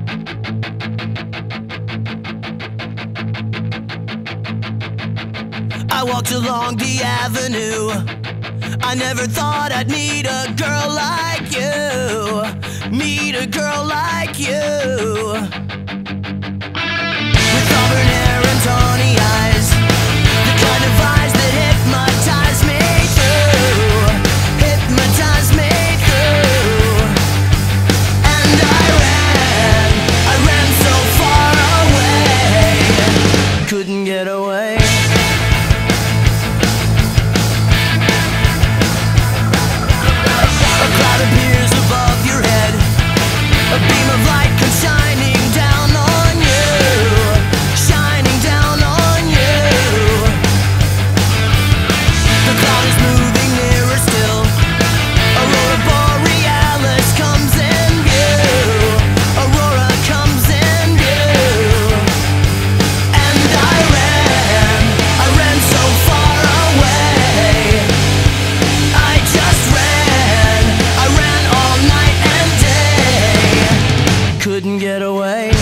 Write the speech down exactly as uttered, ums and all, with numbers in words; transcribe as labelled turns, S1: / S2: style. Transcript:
S1: I walked along the avenue. I never thought I'd meet a girl like you. Meet a girl like you. With auburn hair and tawny eyes, the kind of eyes that hypnotize me through. Hypnotize me through. And I ran, I ran so far away, couldn't get away. A cloud appears above your head, a beam of light comes shining down on you, shining down on you. The cloud is moving nearer still, Aurora Borealis comes in view, Aurora comes in view. And I ran, I ran so far away, I just ran, I ran all night and day, couldn't get away.